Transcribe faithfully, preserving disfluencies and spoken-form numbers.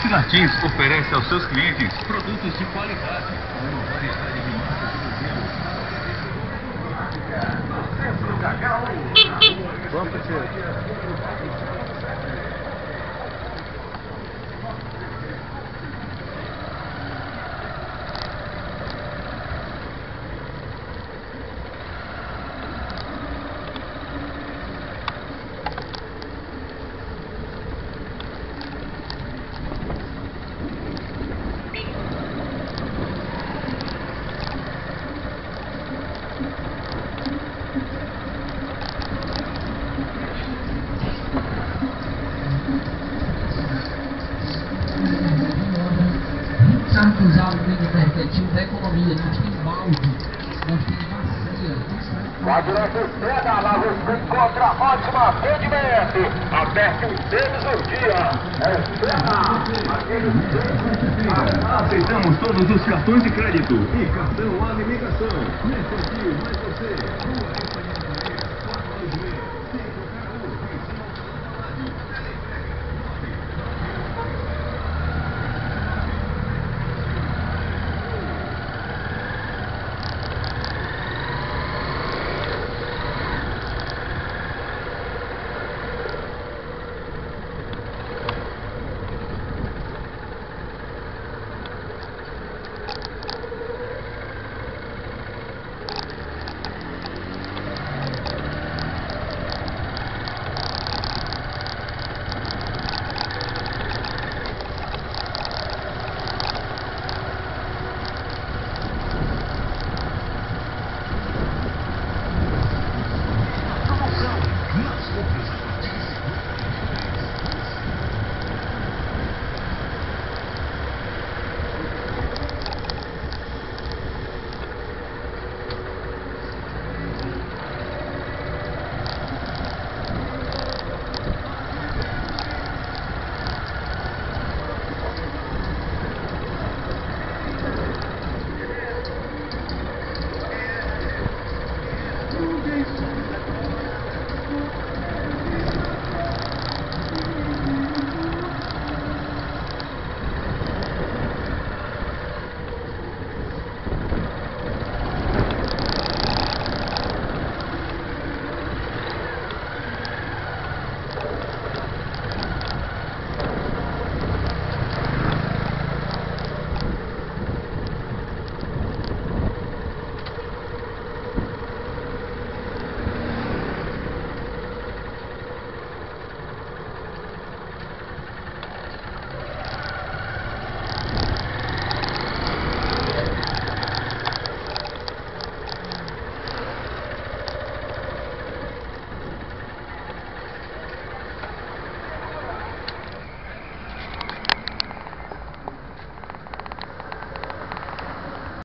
Martins oferece aos seus clientes produtos de qualidade. Uma variedade de marcas de Vamos, parceiro. Carros usados no mercantil da economia, não tem balde, não tem bacia. Pode não suceda, lá você encontra ótimo atendimento. Aperte os dedos do dia. É cena. Aceitamos todos os cartões de crédito e cartão alimentação. Mercantil, mas você.